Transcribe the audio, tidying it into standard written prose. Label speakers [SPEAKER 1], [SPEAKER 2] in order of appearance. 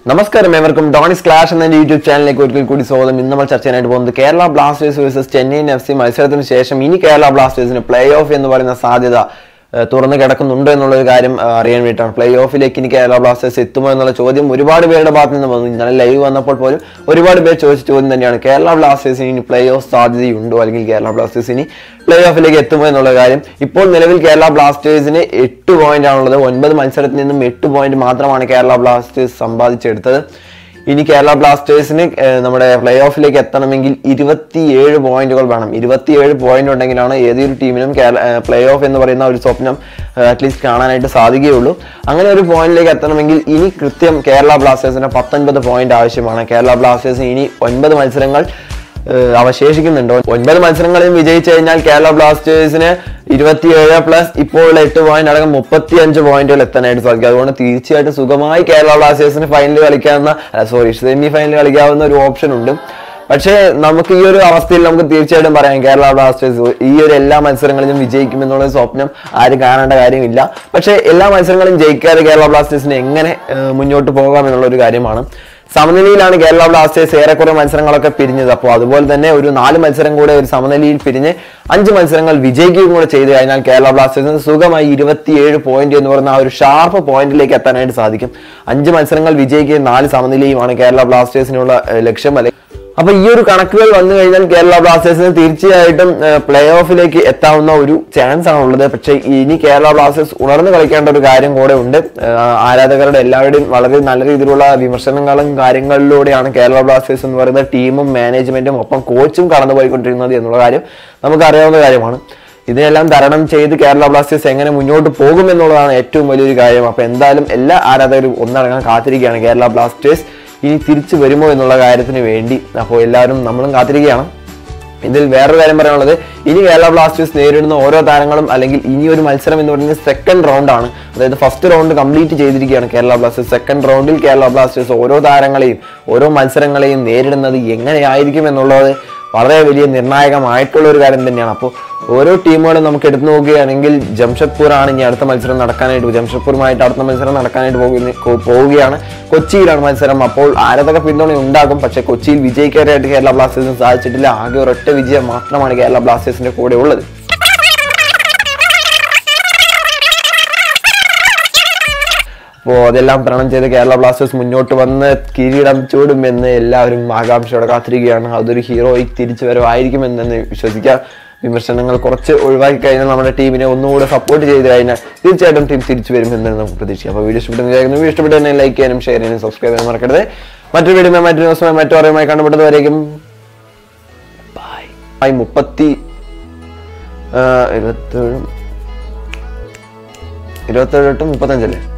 [SPEAKER 1] നമസ്കാരം ഏവർക്കും ഡോണിസ് ക്ലാഷ് എന്ന യൂട്യൂബ് ചാനലിലേക്ക് ഒരിക്കൽ കൂടി സ്വാഗതം. ഇന്ന് നമ്മൾ ചർച്ച ചെയ്യാനായിട്ട് പോകുന്നത് Kerala Blasters versus Chennaiyin FC മത്സരത്തിന് ശേഷം ഇനി കേരള ബ്ലാസ്റ്റേഴ്സിന് പ്ലേ ഓഫ് എന്ന് പറയുന്ന സാധ്യത തുറന്നു കിടക്കുന്നുണ്ടോ എന്നുള്ളൊരു കാര്യം അറിയാൻ വേണ്ടിയിട്ടാണ്. പ്ലേ ഓഫിലേക്ക് ഇനി കേരള ബ്ലാസ്റ്റേഴ്സ് എത്തുമോ എന്നുള്ള ചോദ്യം ഒരുപാട് പേരുടെ ഭാഗത്ത് നിന്ന് വന്നു. ഇന്നലെ ലൈവ് വന്നപ്പോൾ പോലും ഒരുപാട് പേര് ചോദിച്ച ചോദ്യം തന്നെയാണ്, കേരള ബ്ലാസ്റ്റേഴ്സിന് ഇനി പ്ലേ ഓഫ് സാധ്യതയുണ്ടോ, അല്ലെങ്കിൽ കേരള ബ്ലാസ്റ്റേഴ്സ് ഇനി പ്ലേ ഓഫിലേക്ക് എത്തുമോ എന്നുള്ള കാര്യം. ഇപ്പോൾ നിലവിൽ കേരള ബ്ലാസ്റ്റേഴ്സിന് 8 പോയിന്റ് ആണുള്ളത്. 9 മത്സരത്തിൽ നിന്നും 8 പോയിന്റ് മാത്രമാണ് കേരള ബ്ലാസ്റ്റേഴ്സ് സമ്പാദിച്ചെടുത്തത്. ഇനി കേരള ബ്ലാസ്റ്റേഴ്സിന് നമ്മുടെ പ്ലേ ഓഫിലേക്ക് എത്തണമെങ്കിൽ 27 പോയിന്റുകൾ വേണം. 27 പോയിന്റ് ഉണ്ടെങ്കിലാണ് ഏതൊരു ടീമിനും പ്ലേ ഓഫ് എന്ന് പറയുന്ന ഒരു സ്വപ്നം അറ്റ്ലീസ്റ്റ് കാണാനായിട്ട് സാധിക്കുകയുള്ളൂ. അങ്ങനെ ഒരു പോയിന്റിലേക്ക് എത്തണമെങ്കിൽ ഇനി കൃത്യം കേരള ബ്ലാസ്റ്റേഴ്സിന് 19 പോയിന്റ് ആവശ്യമാണ്. കേരള ബ്ലാസ്റ്റേഴ്സിന് ഇനി 9 മത്സരങ്ങൾ അവശേഷിക്കുന്നുണ്ടോ. 9 മത്സരങ്ങളിലും വിജയിച്ചു കഴിഞ്ഞാൽ കേരള ബ്ലാസ്റ്റേഴ്സിന് 27+ ഇപ്പോൾ 8 പോയിന്റ് അടക്കം 35 പോയിന്റുകൾ എത്താനായിട്ട് സാധിക്കും. അതുകൊണ്ട് തീർച്ചയായിട്ടും സുഖമായി കേരള ബ്ലാസ്റ്റേഴ്സിന് സെമി ഫൈനൽ കളിക്കാവുന്ന ഒരു ഓപ്ഷൻ ഉണ്ട്. പക്ഷേ നമുക്ക് ഈ ഒരു അവസ്ഥയിൽ നമുക്ക് തീർച്ചയായിട്ടും പറയാം, കേരള ബ്ലാസ്റ്റേഴ്സ് ഈ ഒരു എല്ലാ മത്സരങ്ങളിലും വിജയിക്കുമെന്നുള്ള സ്വപ്നം ആരും കാണേണ്ട കാര്യമില്ല. പക്ഷേ എല്ലാ മത്സരങ്ങളും ജയിക്കാതെ കേരള ബ്ലാസ്റ്റേഴ്സിന് എങ്ങനെ മുന്നോട്ട് പോകാം എന്നുള്ളൊരു കാര്യമാണ്. സമനിലയിലാണ് കേരള ബ്ലാസ്റ്റേഴ്സ് ഏറെക്കുറെ മത്സരങ്ങളൊക്കെ പിരിഞ്ഞത്. അപ്പോൾ അതുപോലെ തന്നെ ഒരു 4 മത്സരം കൂടെ ഒരു സമനിലയിൽ പിരിഞ്ഞ് 5 മത്സരങ്ങൾ വിജയിക്കുകയും കൂടെ ചെയ്തു കഴിഞ്ഞാൽ കേരള ബ്ലാസ്റ്റേഴ്സിന് സുഖമായി 27 പോയിന്റ് എന്ന് പറയുന്ന ആ ഒരു ഷാർപ്പ് പോയിന്റിലേക്ക് എത്താനായിട്ട് സാധിക്കും. 5 മത്സരങ്ങൾ വിജയിക്കുകയും 4 സമനിലയുമാണ് കേരള ബ്ലാസ്റ്റേഴ്സിനുള്ള ലക്ഷ്യം. അപ്പൊ ഈ ഒരു കണക്കുകൾ വന്നു കഴിഞ്ഞാൽ കേരള ബ്ലാസ്റ്റേഴ്സിന് തീർച്ചയായിട്ടും പ്ലേ ഓഫിലേക്ക് എത്താവുന്ന ഒരു ചാൻസ് ആണ് ഉള്ളത്. പക്ഷേ ഇനി കേരള ബ്ലാസ്റ്റേഴ്സ് ഉണർന്നു കളിക്കേണ്ട ഒരു കാര്യം കൂടെ ഉണ്ട്. ആരാധകരുടെ എല്ലാവരുടെയും വളരെ നല്ല രീതിയിലുള്ള വിമർശനങ്ങളും കാര്യങ്ങളിലൂടെയാണ് കേരള ബ്ലാസ്റ്റേഴ്സ് എന്ന് പറയുന്ന ടീമും മാനേജ്മെന്റും ഒപ്പം കോച്ചും കടന്നുപോയിക്കൊണ്ടിരിക്കുന്നത് എന്നുള്ള കാര്യം നമുക്കറിയാവുന്ന കാര്യമാണ്. ഇതിനെല്ലാം തരണം ചെയ്ത് കേരള ബ്ലാസ്റ്റേഴ്സ് എങ്ങനെ മുന്നോട്ട് പോകും എന്നുള്ളതാണ് ഏറ്റവും വലിയൊരു കാര്യം. അപ്പൊ എന്തായാലും എല്ലാ ആരാധകരും ഒന്നടങ്കം കാത്തിരിക്കുകയാണ് കേരള ബ്ലാസ്റ്റേഴ്സ് ഇനി തിരിച്ചു വരുമോ എന്നുള്ള കാര്യത്തിന് വേണ്ടി. അപ്പോൾ എല്ലാവരും നമ്മളും കാത്തിരിക്കുകയാണ്. ഇതിൽ വേറൊരു കാര്യം പറയാനുള്ളത്, ഇനി കേരള ബ്ലാസ്റ്റേഴ്സ് നേരിടുന്ന ഓരോ താരങ്ങളും അല്ലെങ്കിൽ ഇനി ഒരു മത്സരം എന്ന് പറയുന്നത് സെക്കൻഡ് റൗണ്ടാണ്. അതായത് ഫസ്റ്റ് റൗണ്ട് കംപ്ലീറ്റ് ചെയ്തിരിക്കുകയാണ് കേരള ബ്ലാസ്റ്റേഴ്സ്. സെക്കൻഡ് റൗണ്ടിൽ കേരള ബ്ലാസ്റ്റേഴ്സ് ഓരോ താരങ്ങളെയും ഓരോ മത്സരങ്ങളെയും നേരിടുന്നത് എങ്ങനെയായിരിക്കും എന്നുള്ളത് വളരെ വലിയ നിർണായകമായിട്ടുള്ള ഒരു കാര്യം തന്നെയാണ്. അപ്പോൾ ഓരോ ടീമുകളും നമുക്ക് എടുത്തു നോക്കുകയാണെങ്കിൽ ജംഷഡ്പൂരാണ് ഇനി അടുത്ത മത്സരം നടക്കാനായിട്ട്, ജംഷഡ്പൂരുമായിട്ട് അടുത്ത മത്സരം നടക്കാനായിട്ട് പോവുകയാണ്. കൊച്ചിയിലാണ് മത്സരം. അപ്പോൾ ആരാധക പിന്തുണ ഉണ്ടാകും. പക്ഷെ കൊച്ചിയിൽ വിജയിക്കാനായിട്ട് കേരള ബ്ലാസ്റ്റേഴ്സിന് സാധിച്ചിട്ടില്ല. ആകെ ഒരൊറ്റ വിജയം മാത്രമാണ് കേരള ബ്ലാസ്റ്റേഴ്സിന്റെ കൂടെ ഉള്ളത്. അപ്പോൾ അതെല്ലാം തരണം ചെയ്ത് കേരള ബ്ലാസ്റ്റേഴ്സ് മുന്നോട്ട് വന്ന് കിരീടം ചൂടുമെന്ന് എല്ലാവരും ആകാംക്ഷയോടെ കാത്തിരിക്കുകയാണ്. അതൊരു ഹീറോയിക് തിരിച്ചുവരവായിരിക്കുമെന്ന് വിശ്വസിക്കാം. വിമർശനങ്ങൾ കുറച്ച് ഒഴിവാക്കി കഴിഞ്ഞാൽ നമ്മുടെ ടീമിനെ ഒന്നുകൂടെ സപ്പോർട്ട് ചെയ്ത് കഴിഞ്ഞാൽ തീർച്ചയായിട്ടും ടീം തിരിച്ചു വരുമെന്ന് നമുക്ക് പ്രതീക്ഷിക്കാം. അപ്പോൾ വീഡിയോ ഇഷ്ടപ്പെട്ടു തന്നെ ലൈക്ക് ചെയ്യാനും ഷെയർ ചെയ്യാനും സബ്സ്ക്രൈബ് ചെയ്യാനും മറക്കരുത്. മറ്റൊരു വീഡിയോ മറ്റൊരു ദിവസമായി മറ്റോറയുമായി കണ്ടുപിടുന്നവരേക്കും 27 27 35